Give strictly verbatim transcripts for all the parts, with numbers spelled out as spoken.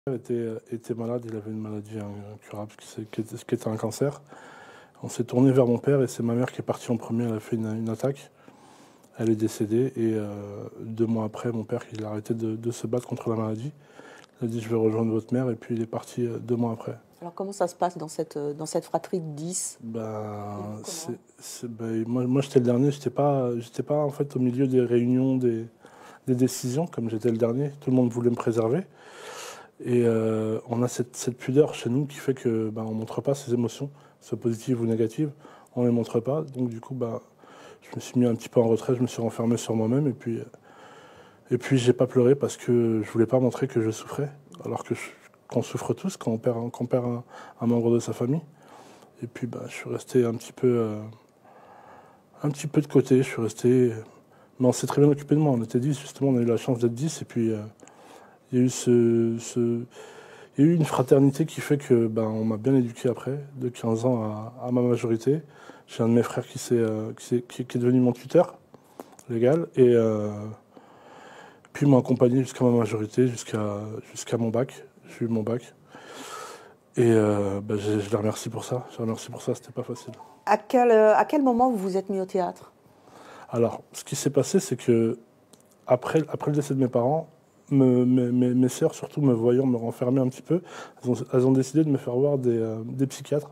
père était, était malade, il avait une maladie incurable qui, qui, était, qui était un cancer. On s'est tourné vers mon père et c'est ma mère qui est partie en premier, elle a fait une, une attaque. Elle est décédée et euh, deux mois après, mon père il a arrêté de, de se battre contre la maladie. Il a dit je vais rejoindre votre mère et puis il est parti euh, deux mois après. Alors comment ça se passe dans cette, dans cette fratrie de dix? Ben, c'est, c'est, ben, moi, moi j'étais le dernier, j'étais pas, j'étais pas en fait au milieu des réunions, des, des décisions, comme j'étais le dernier. Tout le monde voulait me préserver. Et euh, on a cette, cette pudeur chez nous qui fait que ben, on ne montre pas ses émotions, soit positives ou négatives. On ne les montre pas. Donc du coup, ben, je me suis mis un petit peu en retrait, je me suis renfermé sur moi-même. Et puis, et puis j'ai pas pleuré parce que je voulais pas montrer que je souffrais. Alors que je, qu'on souffre tous quand on perd, quand on perd un, un membre de sa famille. Et puis ben, je suis resté un petit peu, euh, un petit peu de côté. Je suis resté... Mais on s'est très bien occupé de moi. On était dix, justement, on a eu la chance d'être dix. Et puis... Euh, Il y a eu, ce, ce, il y a eu une fraternité qui fait que ben, on m'a bien éduqué après, de quinze ans à, à ma majorité. J'ai un de mes frères qui, s'est, euh, qui, s'est, qui, qui est devenu mon tuteur légal. Et euh, puis il m'a accompagné jusqu'à ma majorité, jusqu'à, jusqu'à mon bac. J'ai eu mon bac. Et euh, ben, je, je les remercie pour ça. Je les remercie pour ça, c'était pas facile. À quel, à quel moment vous vous êtes mis au théâtre? Alors, ce qui s'est passé, c'est que après, après le décès de mes parents, Me, mes, mes, mes sœurs, surtout me voyant me renfermer un petit peu, elles ont, elles ont décidé de me faire voir des, euh, des psychiatres.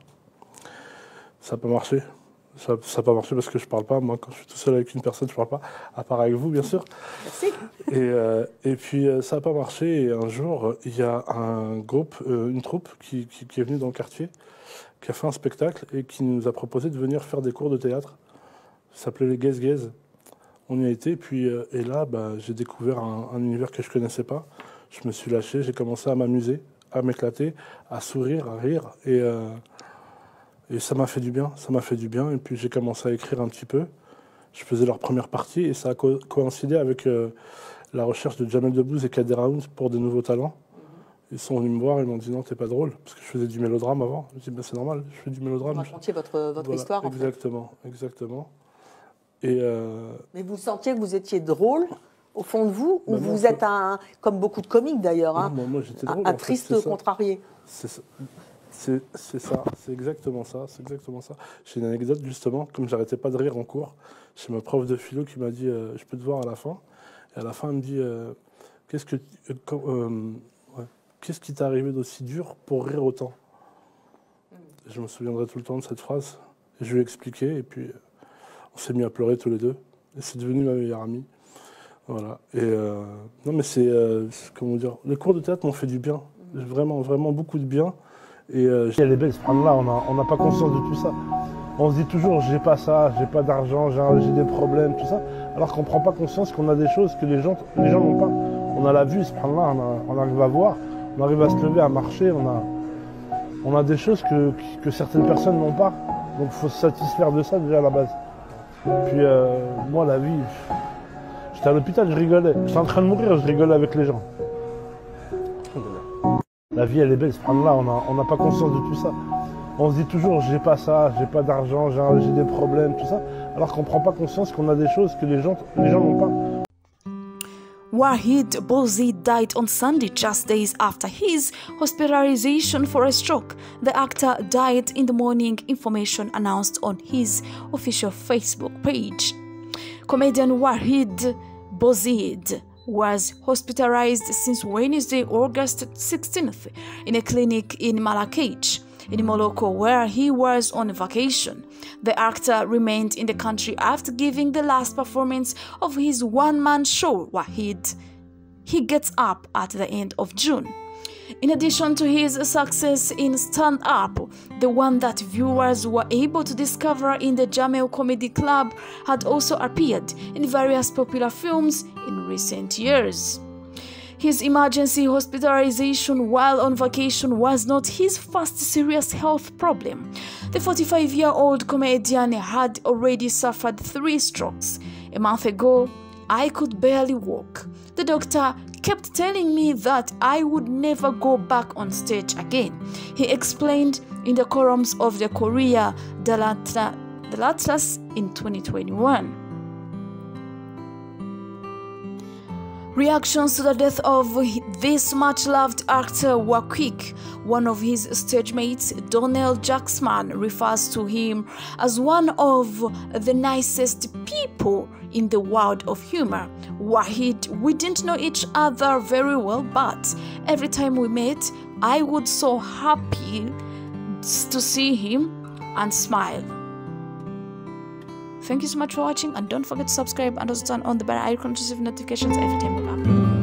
Ça n'a pas marché. Ça n'a pas marché parce que je ne parle pas. Moi, quand je suis tout seul avec une personne, je ne parle pas, à part avec vous, bien sûr. Merci. Et, euh, et puis, euh, ça n'a pas marché. Et un jour, il y a un groupe, euh, une troupe qui, qui, qui est venue dans le quartier, qui a fait un spectacle et qui nous a proposé de venir faire des cours de théâtre. Ça s'appelait les Gaze Gaze. On y a été, puis, euh, et là, bah, j'ai découvert un, un univers que je ne connaissais pas. Je me suis lâché, j'ai commencé à m'amuser, à m'éclater, à sourire, à rire. Et, euh, et ça m'a fait du bien, ça m'a fait du bien. Et puis j'ai commencé à écrire un petit peu. Je faisais leur première partie et ça a co- coïncidé avec euh, la recherche de Jamel Debbouze et Kader Aoun pour de nouveaux talents. Ils sont venus me voir, ils m'ont dit non, t'es pas drôle, parce que je faisais du mélodrame avant. Je dis ben, c'est normal, je fais du mélodrame. Vous racontiez votre, votre voilà, histoire, en exactement, fait. Exactement. Et euh... Mais vous sentiez que vous étiez drôle au fond de vous, ou bah vous moi, êtes un, comme beaucoup de comiques d'ailleurs, hein, moi, moi, j'étais drôle, un, un en fait, triste c'est contrarié? C'est ça, c'est, c'est ça, c'est exactement ça, c'est exactement ça. J'ai une anecdote justement, comme j'arrêtais pas de rire en cours, j'ai ma prof de philo qui m'a dit euh, je peux te voir à la fin. Et à la fin, elle me dit euh, qu'est-ce que euh, quand, euh, ouais, qu'est-ce qui t'est arrivé d'aussi dur pour rire autant? Et je me souviendrai tout le temps de cette phrase. Et je lui ai expliqué et puis on s'est mis à pleurer tous les deux. Et c'est devenu ma meilleure amie. Voilà. Et euh, non, mais c'est, euh, c'est, comment dire, les cours de théâtre m'ont fait du bien. Vraiment, vraiment beaucoup de bien. Et euh, elle est belle, subhanallah, on n'a pas conscience de tout ça. On se dit toujours, j'ai pas ça, j'ai pas d'argent, j'ai, j'ai des problèmes, tout ça. Alors qu'on prend pas conscience qu'on a des choses que les gens, les gens n'ont pas. On a la vue, subhanallah, on, a, on arrive à voir, on arrive à se lever, à marcher, on a, on a des choses que, que certaines personnes n'ont pas. Donc il faut se satisfaire de ça déjà à la base. Puis euh, moi, la vie, j'étais à l'hôpital, je rigolais. J'étais en train de mourir, je rigolais avec les gens. La vie, elle est belle, subhanallah, on n'a pas conscience de tout ça. On se dit toujours, j'ai pas ça, j'ai pas d'argent, j'ai, j'ai des problèmes, tout ça. Alors qu'on prend pas conscience qu'on a des choses que les gens, les gens n'ont pas. Wahid Bouzid died on Sunday, just days after his hospitalization for a stroke. The actor died in the morning, information announced on his official Facebook page. Comedian Wahid Bouzid was hospitalized since Wednesday, August sixteenth, in a clinic in Marrakech, in Morocco, where he was on vacation. The actor remained in the country after giving the last performance of his one-man show, Wahid. He gets up at the end of June. In addition to his success in stand-up, the one that viewers were able to discover in the Jamel Comedy Club had also appeared in various popular films in recent years. His emergency hospitalization while on vacation was not his first serious health problem. The forty-five-year-old comedian had already suffered three strokes. A month ago, I could barely walk. The doctor kept telling me that I would never go back on stage again, he explained in the columns of the Korea Atlas in twenty twenty-one. Reactions to the death of this much-loved actor were quick. One of his stage mates, Donnell Jacksman, refers to him as one of the nicest people in the world of humor. Wahid, we didn't know each other very well, but every time we met, I was so happy to see him and smile. Thank you so much for watching, and don't forget to subscribe and also turn on the bell icon to receive notifications every time we upload.